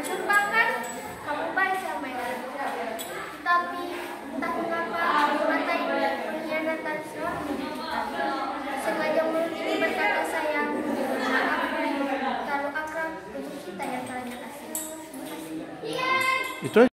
curang kan? Kamu baik sama yang tapi entah mengapa mata ini pengkhianatan suami kita. Sengaja mulut ini berkata sayang, maaf, terlalu akrab untuk kita yang terlalu asing. Itu